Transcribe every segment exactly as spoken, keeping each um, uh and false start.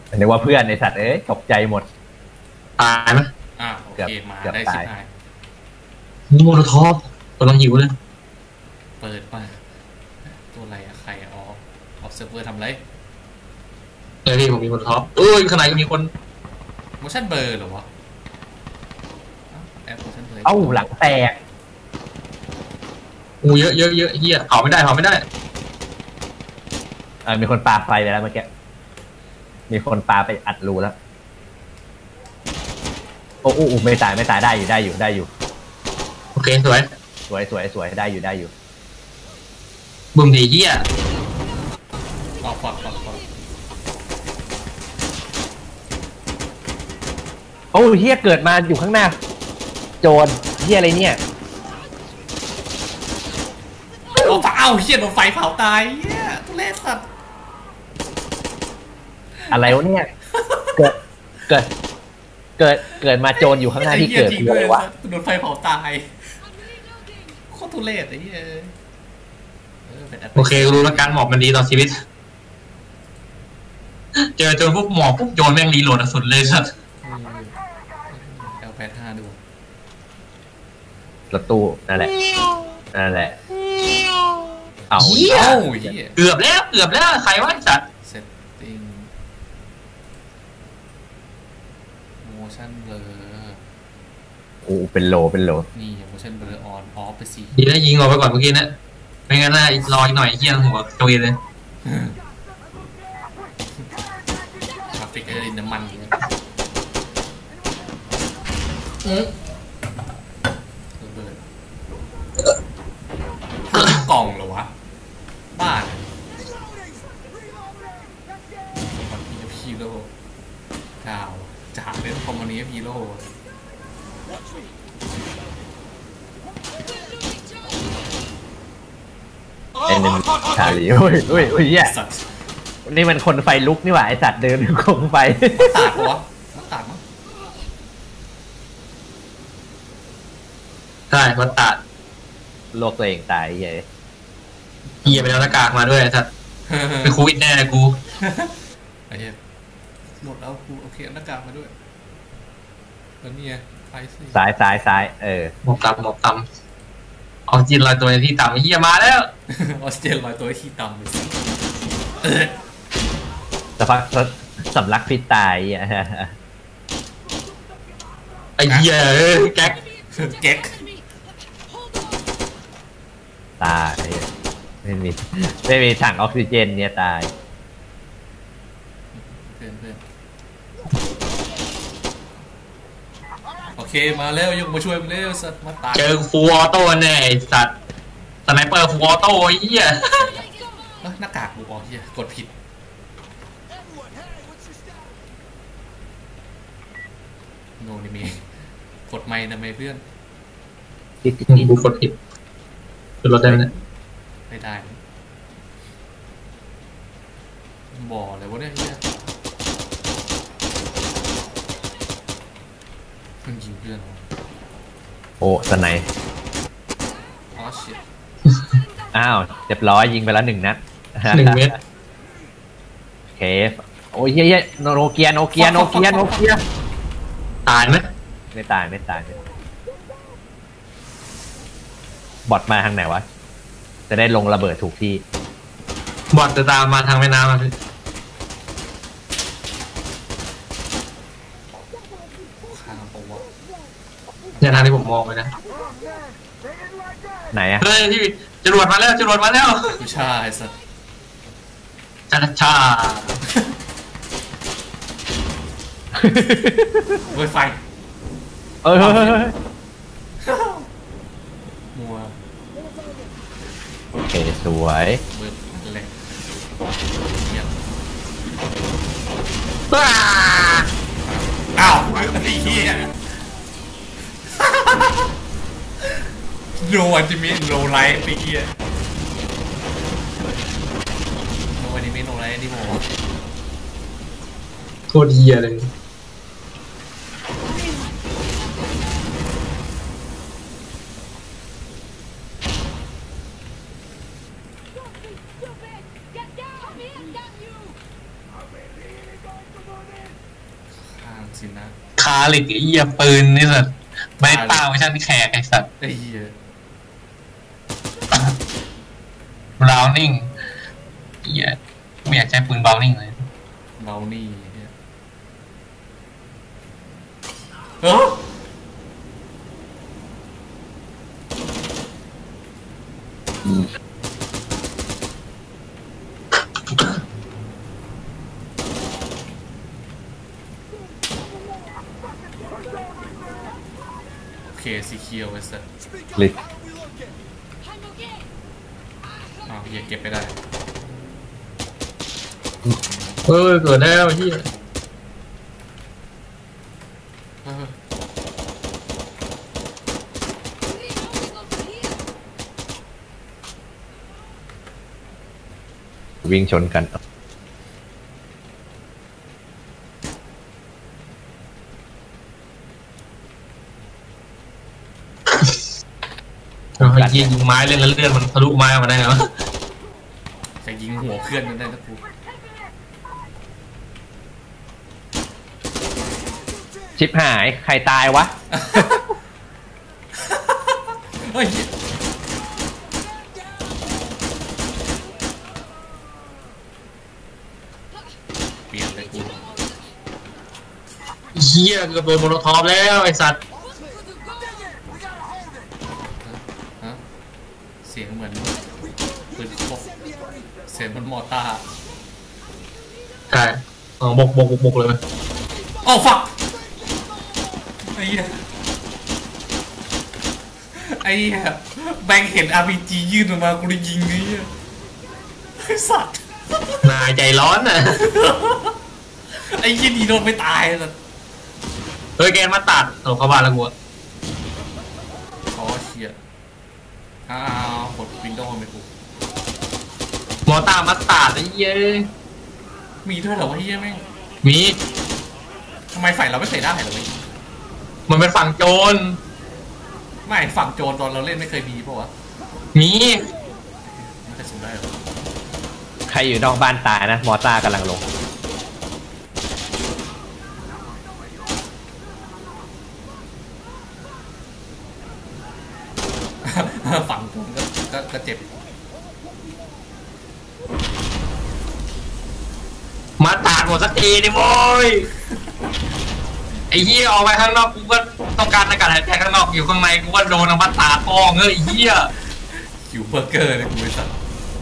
นึกว่าเพื่อนในสัตว์เอ้ยตกใจหมดตายไหมอ่าโอเคมาได้ชิบหายโมโนทอปกำลังหิวเลยเปิดมาตัวอะไรอะใครอ๋อออฟเซิร์ฟเวอร์ทำไรเฮ้ยพี่ผมมีโมโนทอปเอ้ยข้างในก็มีคน motion blur เหรอวะแอป motion blur เอ้าหลังแตกอู้เยอะเยอะเยอะเฮียเผาไม่ได้เผาไม่ได้เออมีคนปาไฟไปแล้วเมื่อกี้มีคนปาไปอัดรูแล้วโอ้โอ้ไม่ตายไม่ตายได้อยู่ได้อยู่ได้อยู่โอเคสวยสวยสวยสวยได้อยู่ได้อยู่บึ้มดีเฮียออกฝักฝักฝักโอ้เฮียเกิดมาอยู่ข้างหน้าโจรเฮียอะไรเนี่ยโอ้เอ้าเฮียโดนไฟเผาตายเฮียทุเรศสัตว์อะไรวะเนี่ยเกิดเกิดเกิดเกิดมาโจรอยู่ข้างหน้าที่เกิดเลยวะโดนไฟเผาตายโคตรทุเรศไอ้เหี้ยโอเครู้แล้วการหมอบมันดีต่อชีวิตเจอเจอพวกหมอบพวกโจรแม่งรีโหลดสุดเลยสัสเอาแพทห้าดูรถตู้นั่นแหละนั่นแหละเอาเหี้ยเกือบแล้วเกือบแล้วใครวะสัส setting motion blur โอ้เป็นโลเป็นโลนี่ motion blur on off ไปสิดีได้ยิงออกไปก่อนเมื่อกี้นะไม่งั้นน่ารออีกหน่อยเฮี้ยหัวโจยเลยทราฟิกจะดินน้ำมันเนี่ยกล่องเหรอวะบ้านคอมมานฮีโร่กาวจะหาเป็นคอมมานฮีโร่ไอ้นี่มันชาลีโอ้ยโอ้ยโอ้ยแย่นี่มันคนไฟลุกนี่หว่าไอสัตว์เดินอยู่คงไฟตากวะตากมั้งใช่มันตัดโลกตัวเองตายเหี้ยเฮียไปแล้วหน้ากากมาด้วยสัตว์เป็นโควิดแน่กูไอ้เหี้ยหมดแล้วกูโอเคหน้ากากมาด้วยแล้วนี่ไงไฟสิซ้ายซ้ายซ้ายเออหมกต่ำหมกต่ำออกจินลอยตัวในที่ต่ำเฮียมาแล้วออกซิเจนลอยตัวในที่ต่ำเลยสักพักสำลักพิษตายไอ้เหี้ยแก๊กแก๊กตายไม่มีไม่มีถังออกซิเจนเนี่ยตายเพื่อนเพื่อนโอเคมาแล้วยกมาช่วยมึงเร็วสัตว์มาตายเจอฟูออโต้แน่สัตว์สไนเปอร์ฟูออโต้เหี้ยหน้ากากกูอ๋อเหี้ยกดผิดโน่นี่มีกดไมค์นะไม่เพื่อนกูกดผิดขึ้นรถได้ไหมเนี่ยไม่ได้บ่อเลยวะเนี่ยเฮียเพิ่งยิงเพื่อนโอ้สไนอ๋อชิตอ้าวเรียบร้อยยิงไปแล้วหนึ่งนัดหนึ่งเมตรเคฟโอ้ยเฮียโนเกียโนเกียโนเกียโนเกียตายไหมไม่ตายไม่ตายบอทมาทางไหนวะจะได้ลงระเบิดถูกที่บอทจะตามมาทางแม่น้ำมาพี่ข้างปะวะเนี่ยทางที่ผมมองไปนะไหนอะเฮ้ยที่จรวดมาแล้วจรวดมาแล้วไม่ใช่สัตว์จ้าชาเฮ้ยไฟเอ้ยมัวโอเคสวยมือเล็กอ้าวไอ้เหี้ยโนอันติมิโนไลท์ไปเหี้ยโนอันติมิโนไลท์นี่โมโคตรเหี้ยเลยสินะคาลิกไอ้เหี้ยปืนนี่สัตว์ไม่ป้าไม่ใช่ที่แขกไอ้สัตว์ไอ้เหี้ยบราวนิ่งเหี้ยไม่อยากใช้ปืนบราวนิ่งเลยเบานี่เนี่ยเออโอเคสีเขียวไอ้สัสลิกอ้าวอย่าเก็บไปได้เฮ้ยเกิดแล้วเฮียวิ่งชนกันเรายิงไม้เล่นแล้วเลื่อนมันทะลุไม้มาได้ไงวะจะยิงหัวเพื่อนมันได้นะกูชิบหายใครตายวะเฮ้ยเปลี่ยนเลยกูเฮียเกือบโดนโมโนทอปแล้วไอสัตว์เสียงเหมือนปืนคบเสียงมันมอต้าใช่เออบกบกบกเลยไหมโอ้ฟักไอ้เหี้ยไอ้เหี้ยแบงเห็น อาร์ พี จี ยื่นออกมากูได้ยิงนี่ไอ้สัตว์นายใจร้อนน่ะไอ้ยี่ดีโดนไม่ตายเลยเฮ้ยแกมาตัดเอาเข้าบ้านแล้วกูอ๋อเชี่ยอ้าวกดวินโดว์ไปกูมอต้ามาตัดไอ้เย้มีด้วยเหรอวะเฮียแม่งมีทำไมฝ่ายเราไม่ใส่ได้เหรอวะมันเป็นฝั่งโจรไม่ฝั่งโจรตอนเราเล่นไม่เคยมีป่ะวะมีไม่เคยส่งได้หรอใครอยู่นอกบ้านตายนะมอต้ากำลังลงฝั่งผมก็ก็ก็เจ็บมาตากหมดสักทีดิโว้ยไอ้เหี้ยออกไปข้างนอกกูก็ต้องการอากาศหายใจข้างนอกอยู่ข้างในกูก็โดนมาตากฟองเฮ้ยไอ้เหี้ยหิวเบอร์เกอร์เลยกูไอ้สัส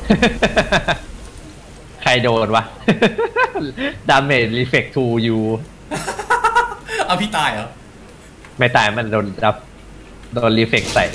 ใครโดนวะ damage reflect to you เอาพี่ตายเหรอไม่ตายมันโดนรับโดน reflect ใส่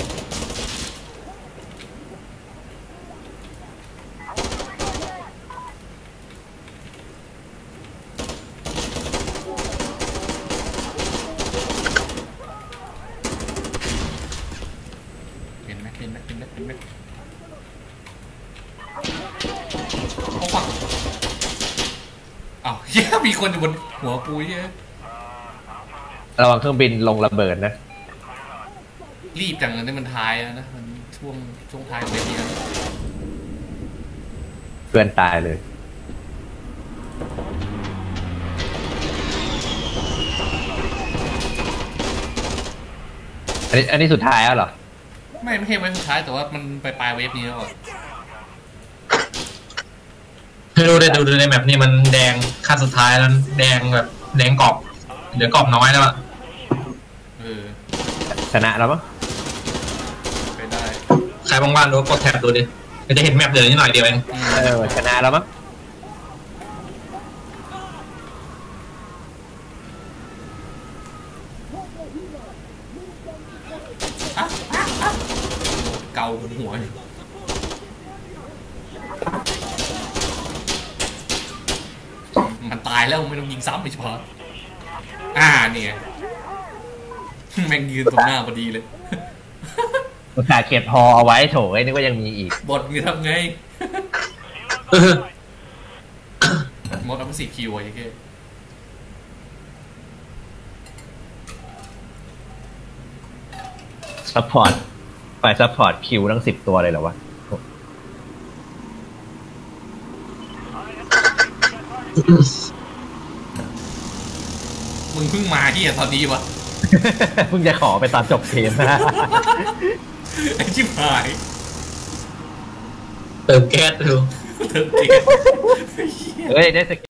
อ้าวเฮ้ยมีคนอยู่บนหัวปูเฮ้ยระวังเครื่องบินลงระเบิดนะรีบจังเลยนี่มันท้ายนะมันช่วงช่วงท้ายของเรื่องนี้เพื่อนตายเลยอันนี้อันนี้สุดท้ายแล้วเหรอไม่ไม่ใช่เวฟสุดท้ายแต่ว่ามันไปปลายเวฟนี้แล้วอ่ะให้ดูได้ดูในแมปนี่มันแดงขั้นสุดท้ายแล้วแดงแบบแดงกรอบเหลือกรอบน้อยแล้วอ่ะเออชนะแล้วมั้งไปได้ใครบ้างๆดูกดแท็บดูดิจะเห็นแมปเดินนิดหน่อยเดียวเองเออชนะแล้วมั้งเกาหัวมันตายแล้วไม่ต้องยิงซ้ำไปเฉพาะอ่าเนี่ยแม่งยืนตรงหน้าพอดีเลยอุตส่าห์เก็บพอเอาไว้โถไอ้นี่ก็ยังมีอีกบทมึงทำไงมดเอาไปสี่คิวไอ้แค่ซัพพอร์ตฝ่ายซัพพอร์ตคิวทั้งสิบตัวเลยเหรอวะมึงเพิ่งมาเฮียตอนนี้วะเพิ่งจะขอไปตอนจบเกมนะไอ้ชิบหายเติมแก๊สดูเติมเกมเฮ้ยได้ส